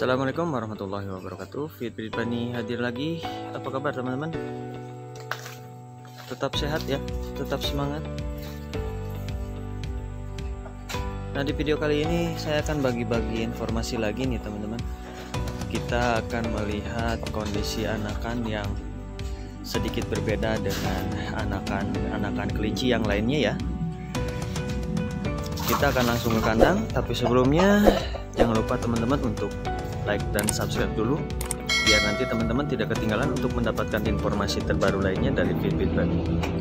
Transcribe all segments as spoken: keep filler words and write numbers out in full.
Assalamualaikum warahmatullahi wabarakatuh. Fitri Bani hadir lagi. Apa kabar teman-teman? Tetap sehat ya, tetap semangat. Nah, di video kali ini saya akan bagi-bagi informasi lagi nih teman-teman. Kita akan melihat kondisi anakan yang sedikit berbeda dengan anakan-anakan kelinci yang lainnya ya. Kita akan langsung ke kandang, tapi sebelumnya jangan lupa teman-teman untuk like dan subscribe dulu, biar nanti teman-teman tidak ketinggalan untuk mendapatkan informasi terbaru lainnya dari Fitbit Bani.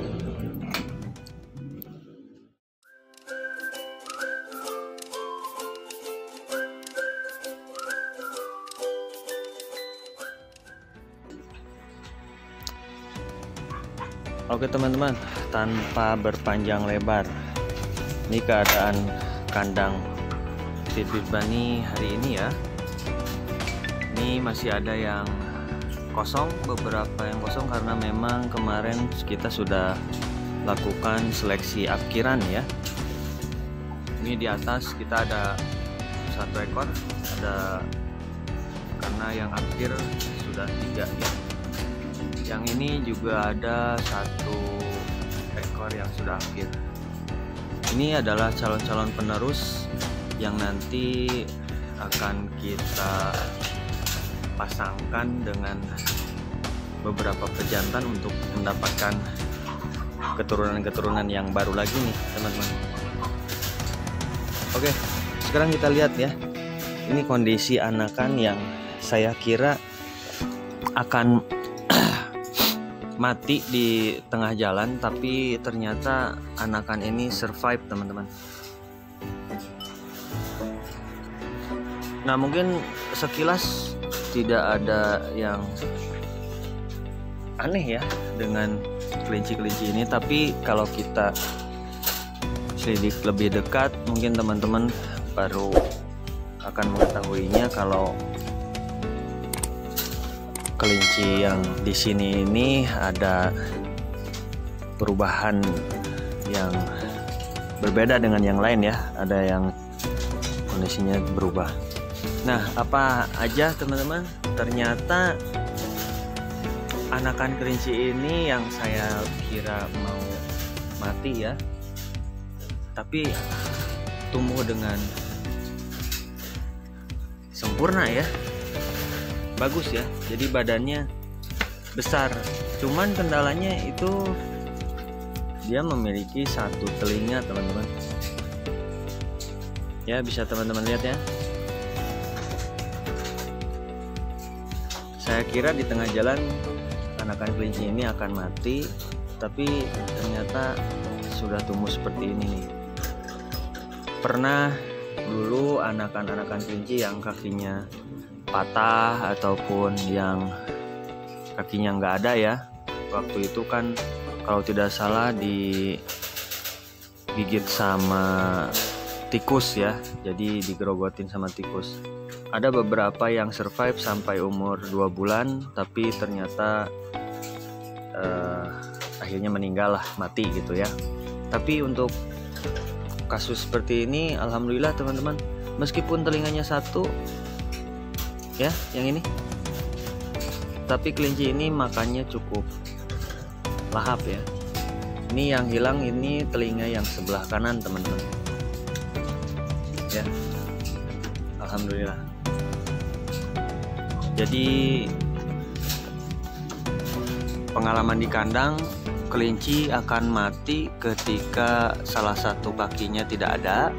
Oke teman-teman, tanpa berpanjang lebar, ini keadaan kandang Fitbit Bani hari ini ya. Ini masih ada yang kosong, beberapa yang kosong karena memang kemarin kita sudah lakukan seleksi apkiran ya. Ini di atas kita ada satu ekor, ada karena yang apkir sudah tiga ya. Yang ini juga ada satu ekor yang sudah apkir. Ini adalah calon-calon penerus yang nanti akan kita pasangkan dengan beberapa pejantan untuk mendapatkan keturunan-keturunan yang baru lagi nih teman-teman. Oke, sekarang kita lihat ya. Ini kondisi anakan yang saya kira akan mati di tengah jalan, tapi ternyata anakan ini survive teman-teman. Nah, mungkin sekilas tidak ada yang aneh ya dengan kelinci-kelinci ini, tapi kalau kita selidik lebih dekat mungkin teman-teman baru akan mengetahuinya kalau kelinci yang di sini ini ada perubahan yang berbeda dengan yang lain ya, ada yang kondisinya berubah. Nah, apa aja teman-teman? Ternyata anakan kelinci ini yang saya kira mau mati ya, tapi tumbuh dengan sempurna ya, bagus ya. Jadi badannya besar, cuman kendalanya itu dia memiliki satu telinga teman-teman ya, bisa teman-teman lihat ya. Saya kira di tengah jalan anakan kelinci ini akan mati, tapi ternyata sudah tumbuh seperti ini nih. Pernah dulu anakan-anakan kelinci yang kakinya patah ataupun yang kakinya nggak ada ya. Waktu itu kan kalau tidak salah digigit sama tikus ya, jadi digerogotin sama tikus. Ada beberapa yang survive sampai umur dua bulan, tapi ternyata eh, akhirnya meninggal lah, mati gitu ya. Tapi untuk kasus seperti ini alhamdulillah teman-teman, meskipun telinganya satu ya yang ini, tapi kelinci ini makannya cukup lahap ya. Ini yang hilang ini telinga yang sebelah kanan teman-teman ya, alhamdulillah. Jadi pengalaman di kandang, kelinci akan mati ketika salah satu kakinya tidak ada.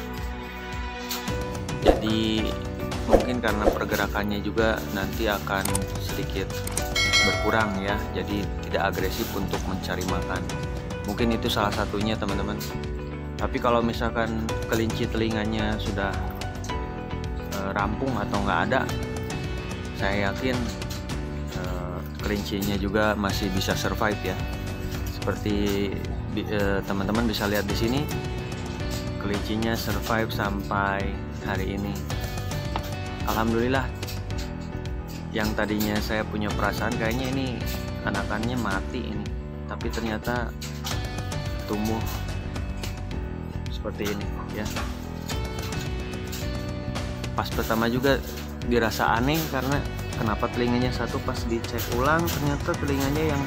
Jadi mungkin karena pergerakannya juga nanti akan sedikit berkurang ya, jadi tidak agresif untuk mencari makan. Mungkin itu salah satunya teman-teman. Tapi kalau misalkan kelinci telinganya sudah e, rampung atau nggak ada, saya yakin e, kelincinya juga masih bisa survive ya. Seperti teman-teman bisa lihat di sini, kelincinya survive sampai hari ini. Alhamdulillah. Yang tadinya saya punya perasaan kayaknya ini anakannya mati ini, tapi ternyata tumbuh seperti ini ya. pas pertama juga dirasa aneh karena kenapa telinganya satu, pas dicek ulang ternyata telinganya yang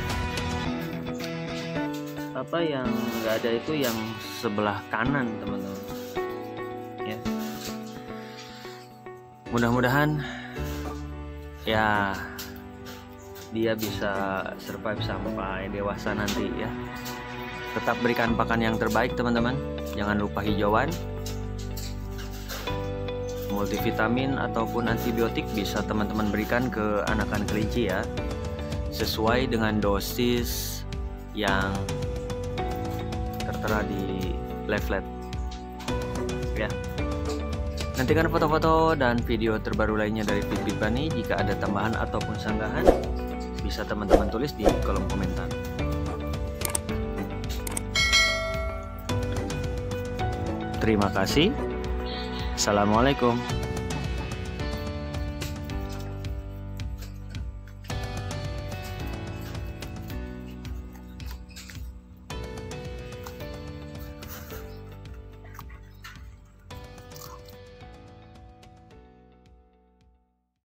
apa yang nggak ada itu yang sebelah kanan teman-teman ya. Mudah-mudahan ya dia bisa survive sampai dewasa nanti ya. Tetap berikan pakan yang terbaik teman-teman, jangan lupa hijauan, multivitamin ataupun antibiotik bisa teman-teman berikan ke anakan kelinci ya, sesuai dengan dosis yang tertera di leaflet ya. Nantikan foto-foto dan video terbaru lainnya dari Pipit Bani. Jika ada tambahan ataupun sanggahan bisa teman-teman tulis di kolom komentar. Terima kasih. Assalamualaikum.